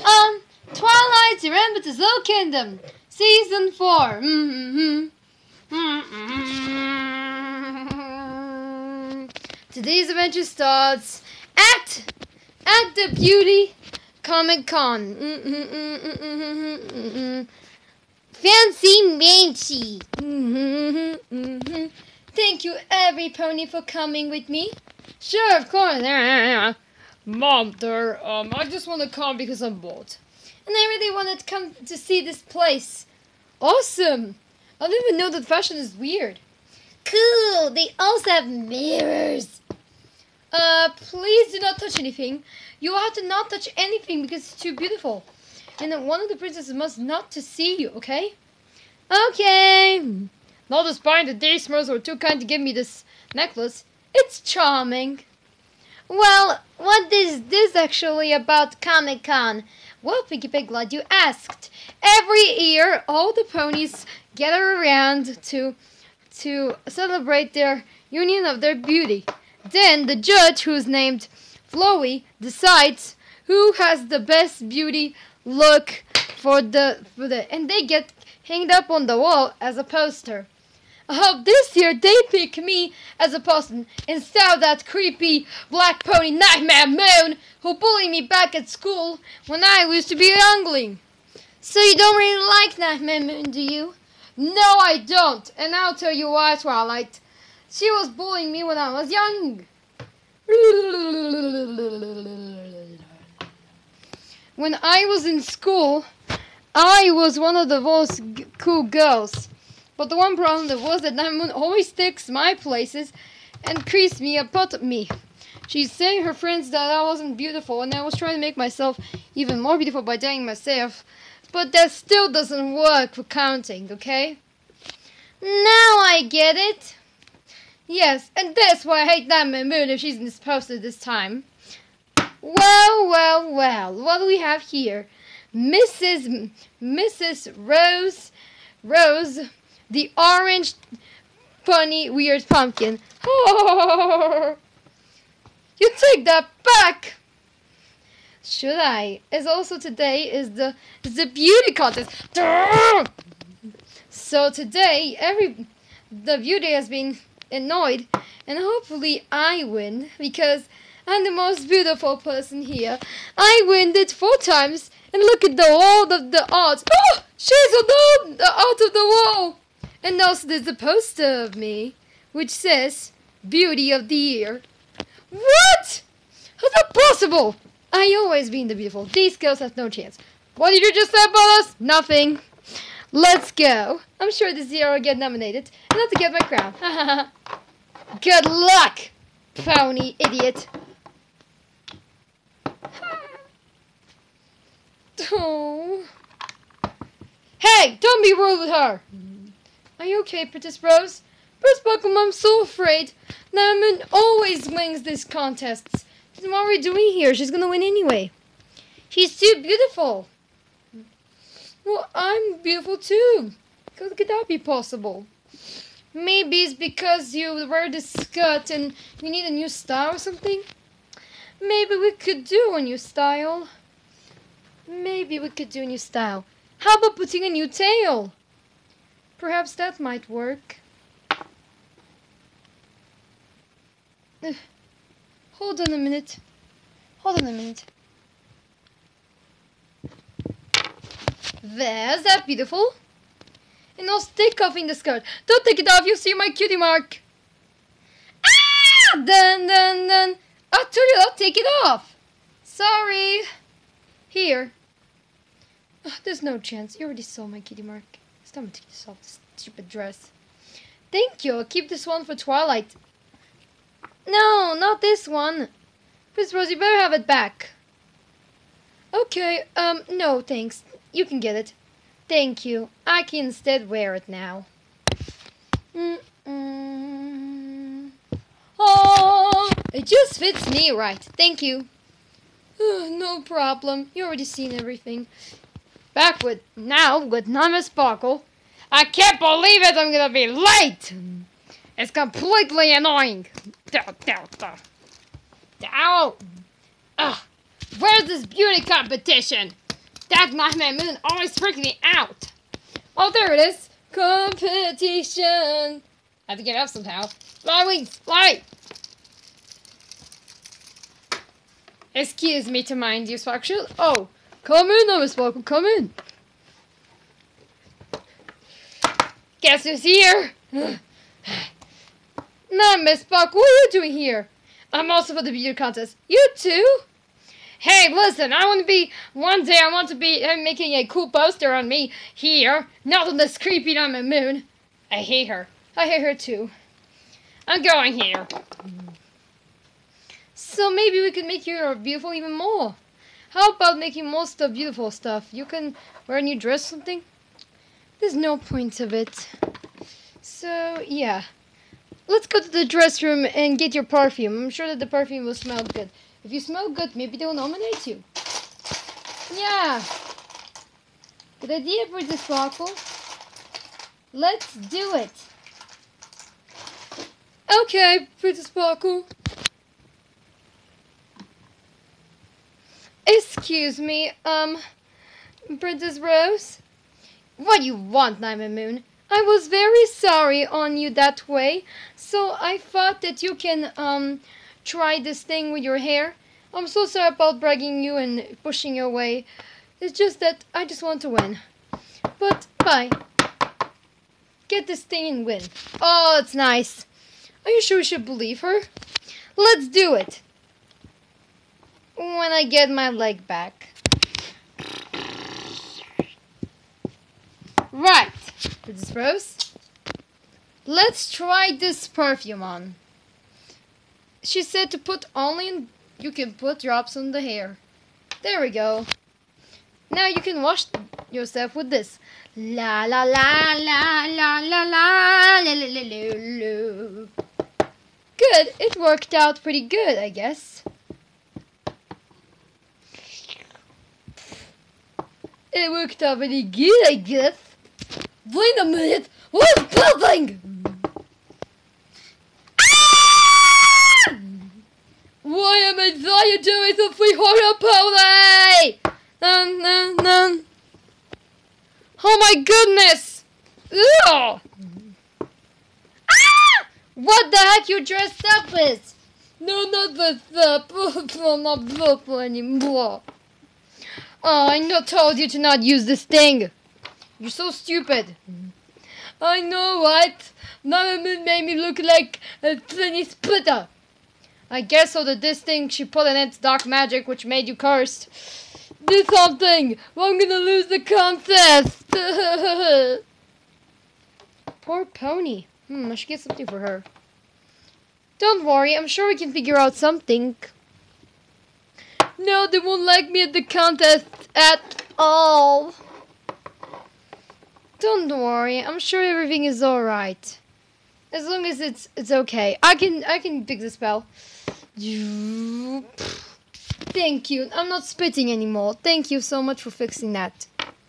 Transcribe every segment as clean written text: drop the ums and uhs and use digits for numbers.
Twilight Remember Slow Kingdom, Season 4. Today's adventure starts at the Beauty Comic Con. Fancy mancy. Thank you, every pony, for coming with me. Sure, of course. Mom, I just want to come because I'm bored. And I really wanted to come to see this place. Awesome! I didn't even know that fashion is weird. Cool! They also have mirrors. Please do not touch anything. You have to not touch anything because it's too beautiful. And then one of the princesses must not to see you, okay? Okay. Not despite the day smurfs were too kind to give me this necklace. It's charming. Well, what is this actually about Comic-Con? Well, Pinky Pig, glad you asked. Every year, all the ponies gather around to celebrate their union of their beauty. Then the judge, who's named Flowey, decides who has the best beauty look and they get hanged up on the wall as a poster. This year they pick me as a poster instead of that creepy black pony Nightmare Moon who bullied me back at school when I used to be a youngling. So you don't really like Nightmare Moon, do you? No, I don't, and I'll tell you why, Twilight. She was bullying me when I was young. When I was in school, I was one of the most cool girls. But the one problem was that Nightmare Moon always takes my places and creeps me about me. She'd say her friends that I wasn't beautiful, and I was trying to make myself even more beautiful by dying myself. But that still doesn't work for counting, okay? Now I get it. Yes, and that's why I hate Nightmare Moon if she's in this poster this time. Well, what do we have here? Mrs. Rose, the orange funny weird pumpkin. You take that back. Should I? As also today is the beauty contest. So today the beauty has been annoyed, and hopefully I win because I'm the most beautiful person here. I win it 4 times, and look at all of the art. Oh, she's on the art of the wall. And also there's a poster of me, which says, Beauty of the Year. What? How's that possible? I always been the beautiful. These girls have no chance. What did you just say about us? Nothing. Let's go. I'm sure this year I'll get nominated, and not to get my crown. Good luck, pony idiot. Oh. Hey, don't be rude with her. Are you okay, Princess Rose? First Pokemon, I'm so afraid. Nightmare Moon always wins these contests. Then what are we doing here? She's gonna win anyway. She's too beautiful. Well, I'm beautiful too. How could that be possible? Maybe it's because you wear this skirt and you need a new style or something? Maybe we could do a new style. How about putting a new tail? Perhaps that might work. Hold on a minute. There's that beautiful. And now stick off in the skirt. Don't take it off, you'll see my cutie mark. Ah! Dun. I told you not take it off. Sorry. Here. Oh, there's no chance. You already saw my cutie mark. Stop taking this off, this stupid dress. Thank you. I'll keep this one for Twilight. No, not this one. Miss Rose, you better have it back. Okay, no thanks. You can get it. Thank you. I can instead wear it now. Oh, it just fits me right. Thank you. No problem. You already seen everything. Back with Nama Sparkle. I can't believe it. I'm gonna be late. It's completely annoying. Ow! Where's this beauty competition? That nightmare moon always freaks me out. Oh, there it is. Competition. I have to get up somehow. Fly, wings, fly. Excuse me to mind you, Sparkle. Oh, come in, Miss Sparkle, come in. Guess who's here? Nah, Miss Sparkle, what are you doing here? I'm also for the beauty contest. You too? Hey, listen, one day I want to be making a cool poster on me here, not on this creepy diamond moon. I hate her. I hate her too. I'm going here. So maybe we can make you beautiful even more. How about making most of beautiful stuff? You can wear a new dress or something? There's no point of it. So, yeah. Let's go to the dress room and get your perfume. I'm sure that the perfume will smell good. If you smell good, maybe they'll nominate you. Yeah. Good idea, Pretty Sparkle. Let's do it. Okay, Pretty Sparkle. Excuse me, Princess Rose? What do you want, Diamond Moon? I was very sorry on you that way, so I thought that you can, try this thing with your hair. I'm so sorry about bragging you and pushing you away. It's just that I just want to win. But, bye. Get this thing and win. Oh, it's nice. Are you sure we should believe her? Let's do it. When I get my leg back. Right. Princess Rose. Let's try this perfume on. She said to put only in, you can put drops on the hair. There we go. Now you can wash yourself with this. La la la la la la la la la la la. Good, it worked out pretty good, I guess. It worked out pretty good, I guess. Wait a minute, what's building? Why am I doing the free horror pony? Oh my goodness! Ugh. Ah! What the heck you dressed up with? No, not with the I'm not purple anymore. Oh, I told you to not use this thing. You're so stupid. I know, right? Mama made me look like a funny splitter. I guess so that this thing she put in it's dark magic which made you cursed. Do something! Or I'm gonna lose the contest! Poor pony. I should get something for her. Don't worry, I'm sure we can figure out something. No, they won't like me at the contest at all. Don't worry, I'm sure everything is alright. As long as it's okay. I can pick the spell. Thank you. I'm not spitting anymore. Thank you so much for fixing that.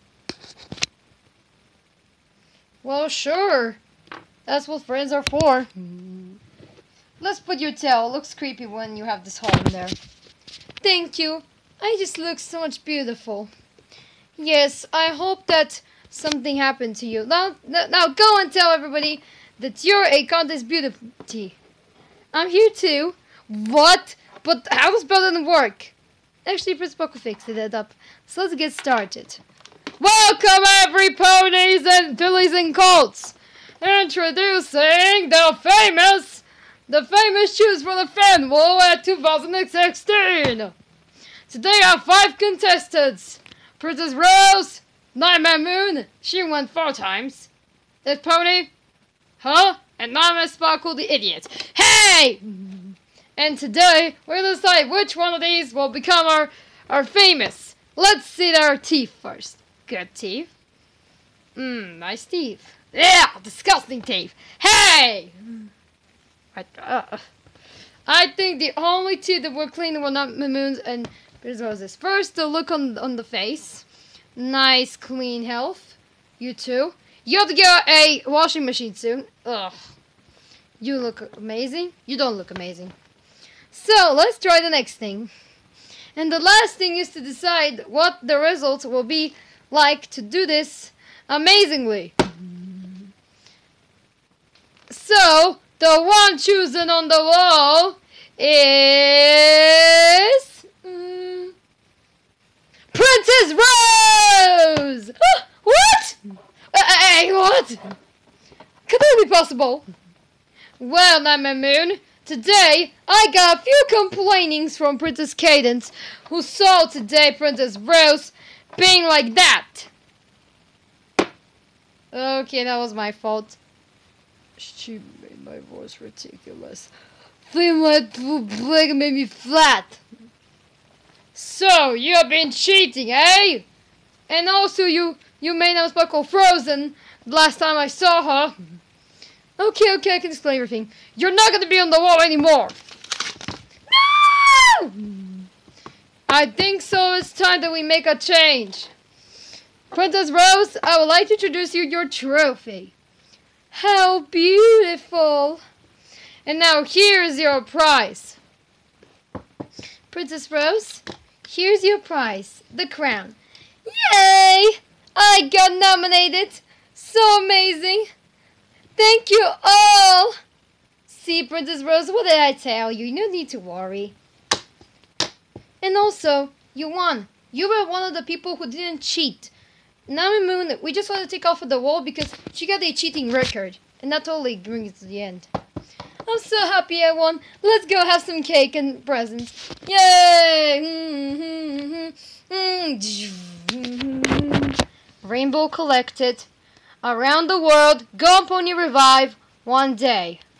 Well, sure. That's what friends are for. Let's put your tail. It looks creepy when you have this hole in there. Thank you. I just look so much beautiful. Yes, I hope that something happened to you. Now go and tell everybody that you're a contest beauty. I'm here too. What? But how does spell didn't work? Actually, Prince Poco fixed it up. So let's get started. Welcome every ponies and fillies and colts. Introducing the famous Choose for the Fan War at 2016. Today I have 5 contestants. Princess Rose, Nightmare Moon, she won 4 times. This pony, huh? And Nightmare Sparkle the idiot. Hey! And today, we're going to decide which one of these will become our famous. Let's see their teeth first. Good teeth. Nice teeth. Yeah, disgusting teeth. Hey! I think the only teeth that were clean were not Moon's and Roses. First, the look on the face. Nice, clean health. You too. You have to get a washing machine soon. Ugh. You look amazing. You don't look amazing. So, let's try the next thing. And the last thing is to decide what the results will be like to do this amazingly. So, the one chosen on the wall is... Princess Rose! What? Hey, what? Could that be possible? Well, now, my moon, today I got a few complainings from Princess Cadence, who saw today Princess Rose being like that. Okay, that was my fault. She made my voice ridiculous. Flame light blue black made me flat. So, you've been cheating, eh? And also you made our sparkle frozen the last time I saw her. Okay, I can explain everything. You're not gonna be on the wall anymore. No! I think so. It's time that we make a change. Princess Rose, I would like to introduce you your trophy. How beautiful. And now here's your prize. Princess Rose, here's your prize, the crown. Yay! I got nominated. So amazing. Thank you all. See, Princess Rose, what did I tell you? You don't need to worry. And also, you won. You were one of the people who didn't cheat. Now, Moon, we just want to take off of the wall because she got a cheating record. And that totally brings it to the end. I'm so happy I won. Let's go have some cake and presents. Yay! Rainbow collected. Around the world, go on Pony Revive one day.